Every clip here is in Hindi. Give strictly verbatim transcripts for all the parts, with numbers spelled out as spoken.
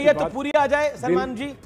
है तो पूरी आ जाए सलमान जी।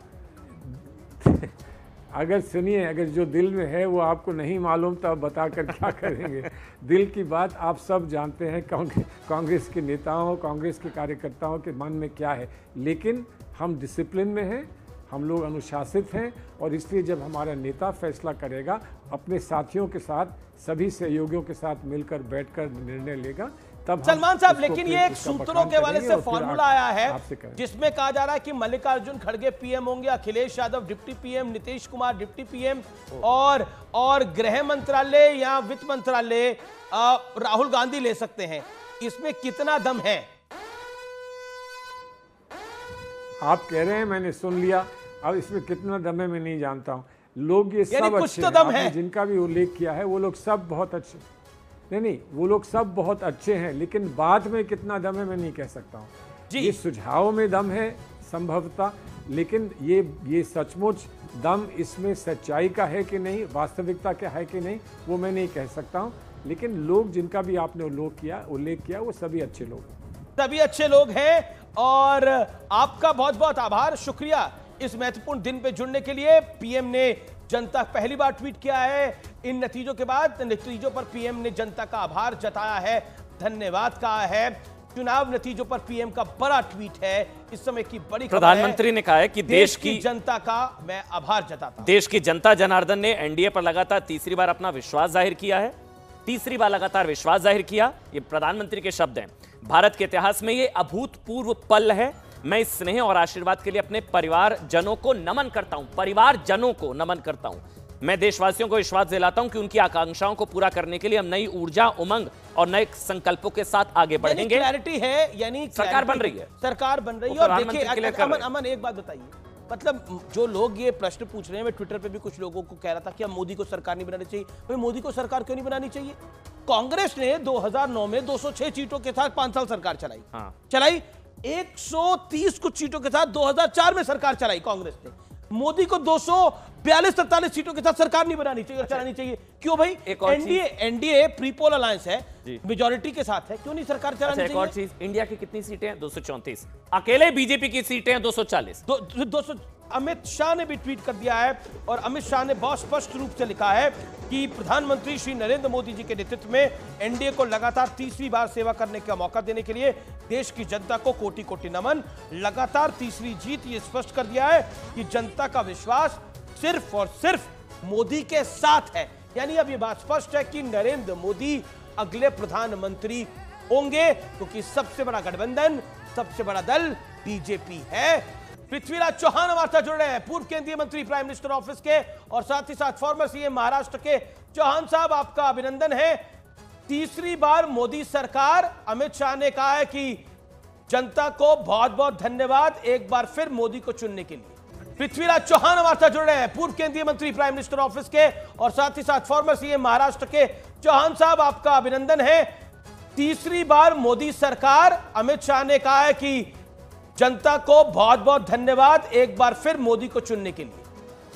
अगर सुनिए, अगर जो दिल में है वो आपको नहीं मालूम तो आप बताकर क्या करेंगे। दिल की बात आप सब जानते हैं, कांग्रेस के नेताओं, कांग्रेस के कार्यकर्ताओं के मन में क्या है। लेकिन हम डिसिप्लिन में हैं, हम लोग अनुशासित हैं, और इसलिए जब हमारा नेता फैसला करेगा अपने साथियों के साथ, सभी सहयोगियों के साथ मिलकर बैठकर निर्णय लेगा, तब सलमान साहब, लेकिन ये एक सूत्रों के वाले से फॉर्मूला आया है जिसमें कहा जा रहा है कि मल्लिकार्जुन खड़गे पीएम होंगे, Akhilesh Yadav deputy PM, Nitish Kumar deputy PM, और और गृह मंत्रालय या वित्त मंत्रालय राहुल गांधी ले सकते हैं। इसमें कितना दम है? आप कह रहे हैं, मैंने सुन लिया। अब इसमें कितना दम है मैं नहीं जानता हूं। लोग ये सब अच्छे तो दम है, जिनका भी उल्लेख किया है वो लोग सब बहुत अच्छे, नहीं नहीं वो लोग सब बहुत अच्छे हैं, लेकिन बाद में कितना दम है मैं नहीं कह सकता हूँ। ये सुझाव में दम है संभवतः, लेकिन ये ये सचमुच दम इसमें सच्चाई का है कि नहीं, वास्तविकता का है कि नहीं, वो मैं नहीं कह सकता हूँ। लेकिन लोग जिनका भी आपने उल्लेख किया उल्लेख किया वो सभी अच्छे लोग सभी अच्छे लोग हैं। और आपका बहुत बहुत आभार, शुक्रिया इस महत्वपूर्ण दिन पे जुड़ने के लिए। पीएम ने जनता पहली बार ट्वीट किया है इन नतीजों के बाद, नतीजों पर पीएम ने जनता का आभार जताया है, धन्यवाद कहा है। चुनाव नतीजों पर पीएम का बड़ा ट्वीट है, इस समय की बड़ी प्रधानमंत्री ने कहा है कि देश की जनता का मैं आभार जताता हूं। देश की जनता जनार्दन ने एनडीए पर लगातार तीसरी बार अपना विश्वास जाहिर किया है, तीसरी बार लगातार विश्वास जाहिर किया। ये प्रधानमंत्री के शब्द हैं। भारत के इतिहास में ये अभूतपूर्व पल है। मैं इस स्नेह और आशीर्वाद के लिए अपने परिवार जनों को नमन करता हूं, परिवार जनों को नमन करता हूं। मैं देशवासियों को विश्वास दिलाता हूं कि उनकी आकांक्षाओं को पूरा करने के लिए हम नई ऊर्जा, उमंग और नए संकल्पों के साथ आगे बढ़ेंगे। क्लैरिटी है, यानी सरकार बन रही है, सरकार बन रही है। और देखिए अमन, अमन एक बात बताइए, मतलब जो लोग ये प्रश्न पूछ रहे हैं, मैं ट्विटर पे भी कुछ लोगों को कह रहा था कि हम मोदी को सरकार नहीं बनानी चाहिए। भाई मोदी को सरकार क्यों नहीं बनानी चाहिए? कांग्रेस ने दो हज़ार नौ में दो सौ छह सीटों के साथ पांच साल सरकार चलाई, हाँ। चलाई एक सौ तीस कुछ सीटों के साथ दो हज़ार चार में सरकार चलाई कांग्रेस ने। मोदी को दो सौ बयालीस सैंतालीस सीटों के साथ सरकार नहीं बनानी चाहिए और चलानी चाहिए। क्यों भाई? एनडीए एनडीए प्रीपोल अलायंस है, मेजॉरिटी के साथ है, क्यों नहीं सरकार चलानी चाहिए? एक और चीज, इंडिया की कितनी सीटें हैं? दो सौ चौंतीस। अकेले बीजेपी की सीटें हैं दो सौ चालीस। दो सौ अमित शाह ने भी ट्वीट कर दिया है, और अमित शाह ने बहुत स्पष्ट रूप से लिखा है कि प्रधानमंत्री श्री नरेंद्र मोदी जी के नेतृत्व में एनडीए को लगातार तीसरी बार सेवा करने का मौका देने के लिए देश की जनता को कोटि कोटि नमन। लगातार तीसरी जीत ये स्पष्ट कर दिया है कि जनता का विश्वास सिर्फ और सिर्फ मोदी के साथ है। यानी अब ये बात स्पष्ट है कि नरेंद्र मोदी अगले प्रधानमंत्री होंगे, क्योंकि सबसे बड़ा गठबंधन, सबसे बड़ा दल बीजेपी है। पृथ्वीराज चौहान हमारे साथ जुड़ रहे हैं, पूर्व केंद्रीय मंत्री प्राइम मिनिस्टर ऑफिस के, और साथ ही साथ फॉर्मर सीएम महाराष्ट्र के। चौहान साहब, आपका अभिनंदन है। तीसरी बार मोदी सरकार, अमित शाह ने कहा है कि जनता को बहुत बहुत धन्यवाद एक बार फिर मोदी को चुनने के लिए। पृथ्वीराज चौहान हमारे साथ जुड़ रहे हैं, पूर्व केंद्रीय मंत्री प्राइम मिनिस्टर ऑफिस के, और साथ ही साथ फॉर्मर सीएम महाराष्ट्र के। चौहान साहब, आपका अभिनंदन है। तीसरी बार मोदी सरकार, अमित शाह ने कहा है कि जनता को बहुत बहुत धन्यवाद एक बार फिर मोदी को चुनने के लिए।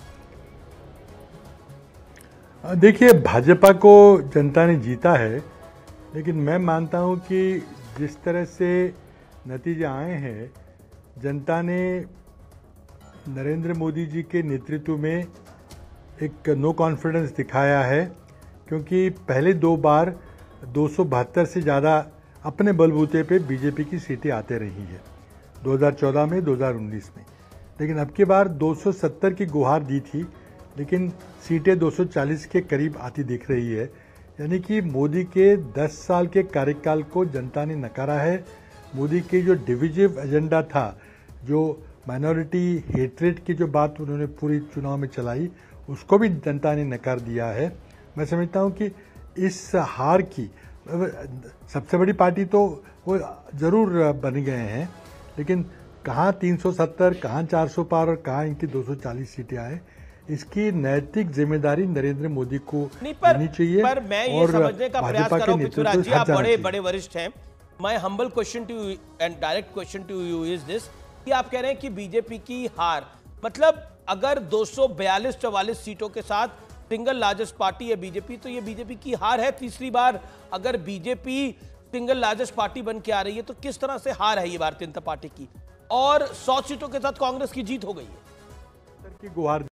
देखिए, भाजपा को जनता ने जीता है, लेकिन मैं मानता हूं कि जिस तरह से नतीजे आए हैं, जनता ने नरेंद्र मोदी जी के नेतृत्व में एक नो कॉन्फिडेंस दिखाया है, क्योंकि पहले दो बार दो सौ बहत्तर से ज़्यादा अपने बलबूते पे बीजेपी की सीटें आते रही है, दो हज़ार चौदह में, दो हज़ार उन्नीस में। लेकिन अब की बार दो सौ सत्तर की गुहार दी थी, लेकिन सीटें दो सौ चालीस के करीब आती दिख रही है। यानी कि मोदी के दस साल के कार्यकाल को जनता ने नकारा है। मोदी के जो डिविजिव एजेंडा था, जो माइनॉरिटी हेट्रेड की जो बात उन्होंने पूरी चुनाव में चलाई, उसको भी जनता ने नकार दिया है। मैं समझता हूँ कि इस हार की, सबसे बड़ी पार्टी तो वो ज़रूर बन गए हैं, लेकिन कहाँ तीन सौ सत्तर, कहाँ चार सौ पार और कहाँ इनकी दो सौ चालीस सीटें आए, इसकी नैतिक जिम्मेदारी नरेंद्र मोदी को लेनी चाहिए। पर मैं ये समझने का प्रयास कर रहा हूं, पृथ्वीराज जी, आप बड़े बड़े वरिष्ठ हैं। My humble question to you and direct question to you is this, कि आप कह रहे हैं कि बीजेपी की हार, मतलब अगर दो सौ बयालीस चौवालीस सीटों के साथ सिंगल लार्जेस्ट पार्टी है बीजेपी, तो ये बीजेपी की हार है तीसरी बार। अगर बीजेपी सिंगल लार्जेस्ट पार्टी बन के आ रही है, तो किस तरह से हार है ये भारतीय जनता पार्टी की? और सौ सीटों के साथ कांग्रेस की जीत हो गई है। की गुहार